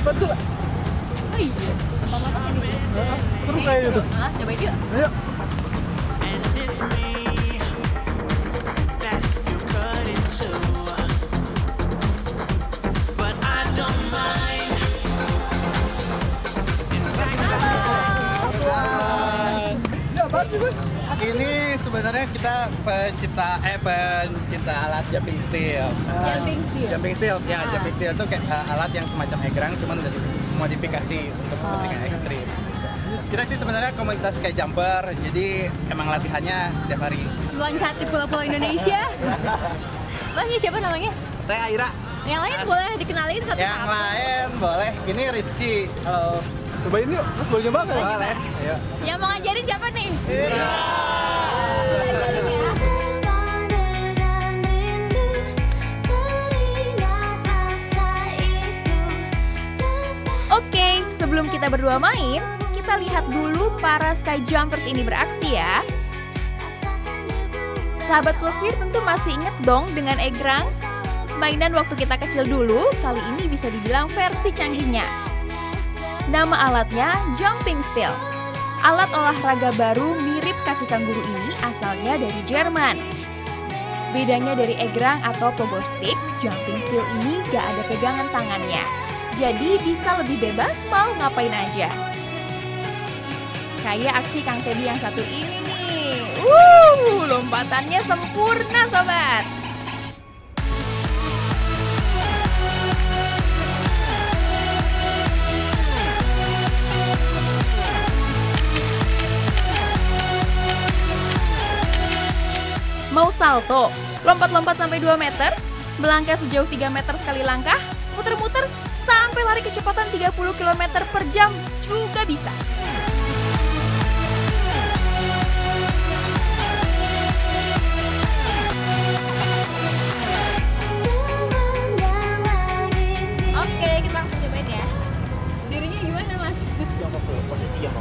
Betul. Oh iya. Apa-apa ini? Seru kayak gitu. Cobain yuk. Ayo. Ini sebenarnya kita pencinta alat jumping steel. Jumping steel, ya jumping steel itu kayak alat yang semacam egrang, cuman udah dimodifikasi untuk kepentingan ekstrim. Kita sih sebenarnya komunitas kayak jumper, jadi emang latihannya setiap hari. Loncat di pulau-pulau Indonesia. Mas, ini siapa namanya? Teh Aira. Yang lain boleh dikenalin satu-satu. Yang lain boleh. Ini Rizky. Halo. Cobain yuk, Mas boleh nyoba nggak? Boleh. Ayo. Yang mau ngajarin siapa nih? Ira. Ngajarin ya. Oke, sebelum kita berdua main, kita lihat dulu para sky jumpers ini beraksi ya. Sahabat Plesir tentu masih inget dong dengan egrang? Mainan waktu kita kecil dulu, kali ini bisa dibilang versi canggihnya. Nama alatnya jumping steel. Alat olahraga baru mirip kaki kanguru ini asalnya dari Jerman. Bedanya dari egrang atau pogo stick, jumping steel ini gak ada pegangan tangannya. Jadi bisa lebih bebas mau ngapain aja. Kayak aksi Kang Teddy yang satu ini nih. Lompatannya sempurna sobat. Mau salto, lompat-lompat sampai 2 meter, melangkah sejauh 3 meter sekali langkah, muter-muter sampai lari kecepatan 30 km per jam juga bisa. Oke, kita langsung cobain ya. Dirinya gimana, Mas? Jongkok dulu, posisi jongkok.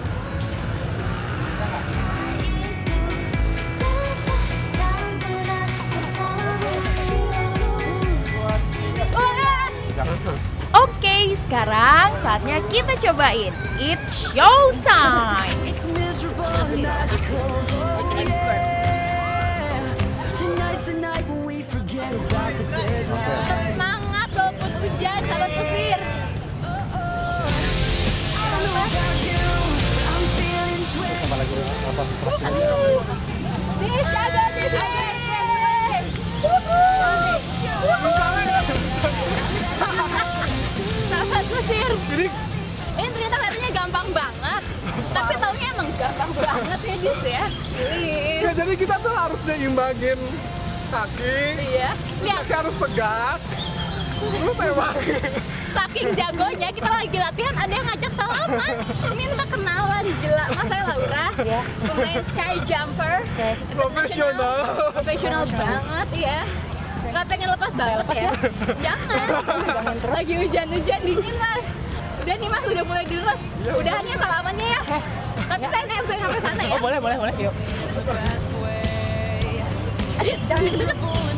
Oke, sekarang saatnya kita cobain. It's showtime! Semangat walaupun hujan, sahabat Plesir. Nis, jaga, Nis, sahabat Plesir. Ini ternyata larinya gampang banget. Tapi taunya emang gampang banget ya, Dis ya. Ya, jadi kita tuh harus nyimbangin kaki. Iya. Lihat. Kaki harus tegak. Terus emang Saking jagonya, kita lagi latihan ada yang ngajak salaman, minta kenalan. Gila, Mas, saya Laura, pemain sky jumper, profesional banget ya. Gak pengen lepas banget ya? Jangan. Lagi hujan-hujan dingin, Mas. Udah nih, Mas, udah mulai deres. Udahannya salamannya ya. Tapi saya nempel sampai sana ya. Oh, boleh. Yuk. Aduh, jangan deket-deket.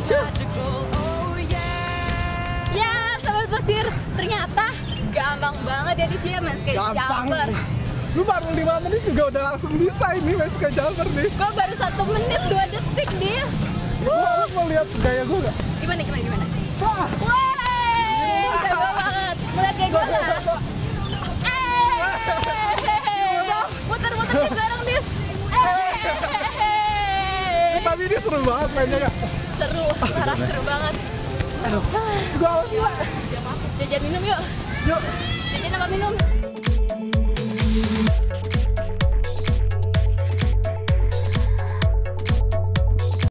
Ya, sahabat Plesir, ternyata gampang banget ya dia main sky jumper. Lu baru 5 menit juga udah langsung bisa ini main sky jumper nih. Gue baru 1 menit 2 detik, Dis. Lu mau lihat gaya gue gak? Gimana? Wah! Wey, jago banget. Melihat kayak gue nggak? Muter-muter di garang, Dis. Tapi ini seru banget mainnya gak? Seru, parah seru banget. Aduh, gue awas gila. Jajan minum yuk. Yuk. Jajan apa minum?